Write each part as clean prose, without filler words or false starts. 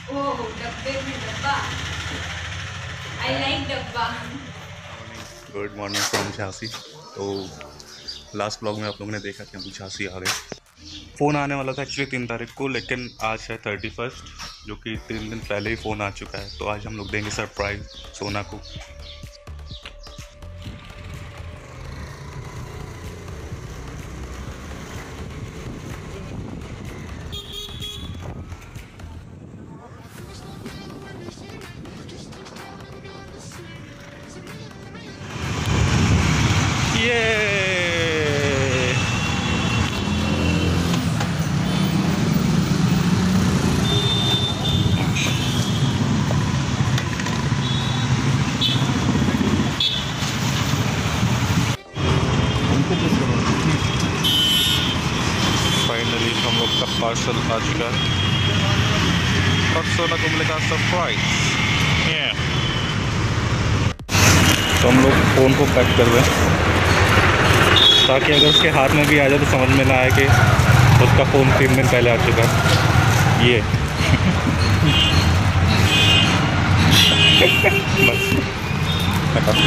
ओह डब्बे में डब्बा। आई लाइक डब्बा। Good morning from Jhansi. तो लास्ट ब्लॉग में आप लोगों ने देखा कि हम झांसी आ गए। फ़ोन आने वाला था एक्चुअली 3 तारीख को, लेकिन आज है 31, जो कि 3 दिन पहले ही फ़ोन आ चुका है। तो आज हम लोग देंगे सरप्राइज़ सोना को। फाइनली हम लोग का पार्सल आ चुका है और सोना को मिलेगा सरप्राइज। तो हम लोग फ़ोन को पैक कर रहे हैं ताकि अगर उसके हाथ में भी आ जाए तो समझ में ना आए कि उसका फ़ोन 3 दिन पहले आ चुका है। ये बस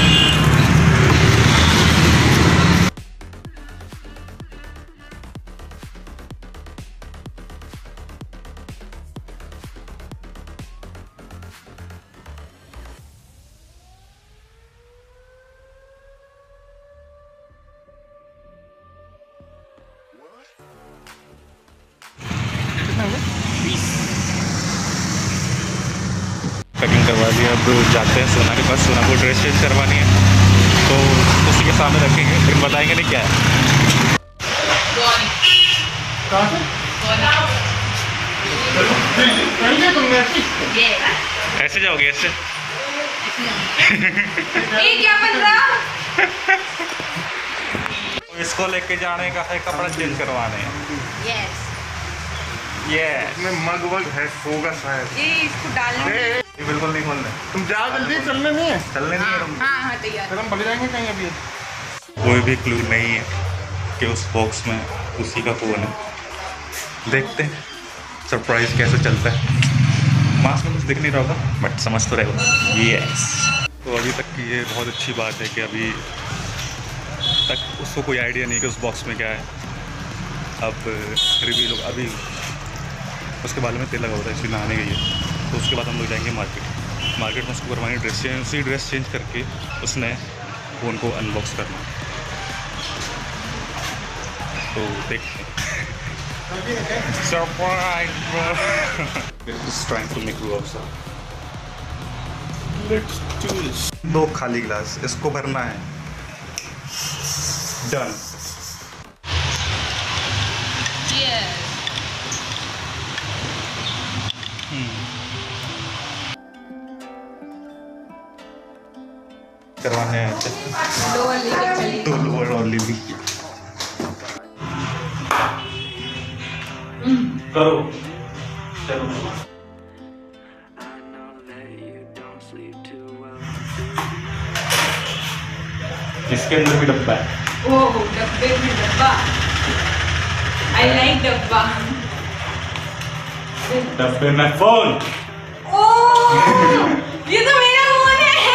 पैकिंग करवा लिया। अब जाते हैं सोना के पास, सोना को ड्रेस चेंज करवानी है तो उसी के सामने रखेंगे, लेकिन बताएंगे नहीं क्या है। ऐसे जाओगे ऐसे? क्या बन रहा? इसको लेके जाने का है, कपड़ा चेंज करवाने हैं। यस। ये मग वग है, होगा शायद। ये इसको डालना। ये बिल्कुल नहीं खोलना। तुम जाओ जल्दी, चलने नहीं है। चलने नहीं है तुम। हाँ हाँ तैयार। फिर हम भग जाएंगे कहीं अभी। कोई भी क्लू नहीं है कि उस बॉक्स में उसी का फ़ोन है। देखते हैं सरप्राइज कैसे चलता है। मास्क में कुछ दिख नहीं रहा होगा बट समझ तो रहे होगा। यस। तो अभी तक की ये बहुत अच्छी बात है कि अभी तक उसको कोई आइडिया नहीं कि उस बॉक्स में क्या है। अब रिव्यू लोग अभी उसके बाल में तेल लगा होता है, इसलिए नहाने गई है। तो उसके बाद हम लोग जाएंगे मार्केट में उसको करवाएंगे ड्रेस चेंज। उसी ड्रेस चेंज करके उसने फ़ोन को अनबॉक्स करना। तो देखते हैं। Surprise bro. Just trying to make you also. Let's do this. 2 खाली गिलास, इसको भरना है। डन। करवाने हैं 2 लोअर और लिवी। करो चलो। इसके अंदर भी डब्बा है। ओह डब्बे में डब्बा। आई लाइक डब्बा। डब्बे में फोन। ओह ये तो मेरा फोन है।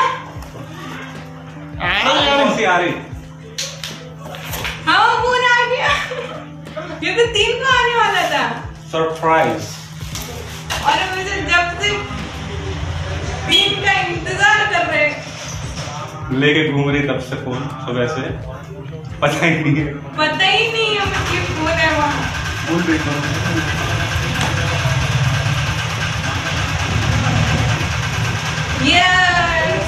कौन सी आ रही? हाँ फोन आ गया। ये तो 3 को आने वाला था। सरप्राइज। और मुझे जब से 3 का इंतजार कर रहे हैं। लेके घूम रही तब से फोन, सुबह से पता ही नहीं है। पता ही नहीं है मुझे फोन है वहाँ। भूल देखो। यस।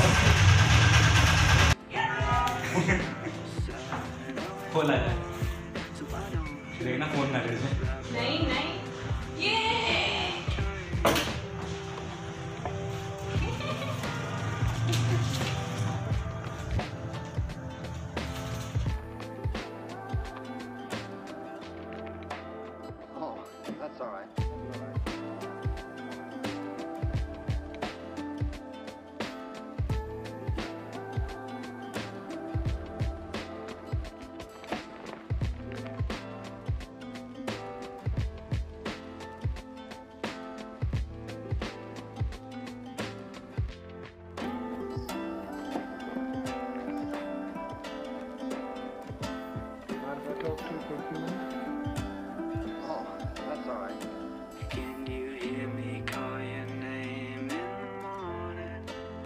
खोला है। देखना फोन ना ले। नहीं नहीं ये That's all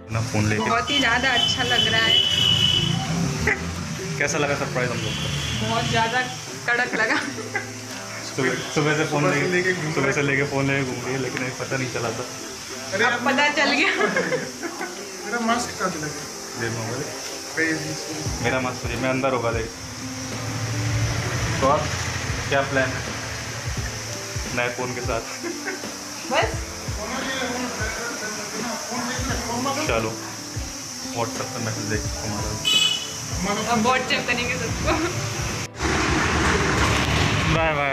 ना फ़ोन लेके बहुत ही ज़्यादा अच्छा लग रहा है, कैसा लगा सरप्राइज हम लोग को? बहुत ज़्यादा कड़क लगा। सुबह से फ़ोन लेके फ़ोन लेके घूम रही है, लेकिन अभी पता नहीं चला था। अब पता चल गया। मेरा मास्क कहाँ चला गया? देख मोबाइल मेरा मस्त मुझे मैं अंदर होगा देख। तो अब क्या प्लान है नए फ़ोन के साथ? बस चलो व्हाट्सएप पर मैसेज देख हमारा। अब व्हाट्सएप करेंगे सबको। Bye bye.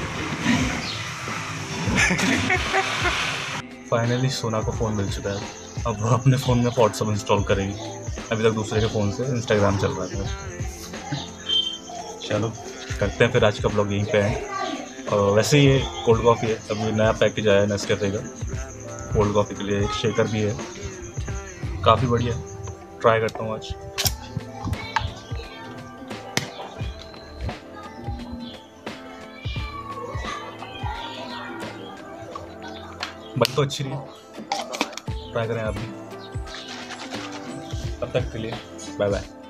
फाइनली सोना को फ़ोन मिल चुका है। अब वो अपने फ़ोन में व्हाट्सएप इंस्टॉल करेगी। अभी तक दूसरे के फ़ोन से इंस्टाग्राम चल रहा था। चलो करते हैं फिर आज का ब्लॉग यहीं पे है। और वैसे ये कोल्ड कॉफ़ी है, अभी नया पैकेज आया है नेस्कैफे का कोल्ड कॉफ़ी के लिए, एक शेकर भी है, काफ़ी बढ़िया। ट्राई करता हूँ आज। बन तो अच्छी रही है, ट्राई करें आप भी। तब तक के लिए बाय बाय।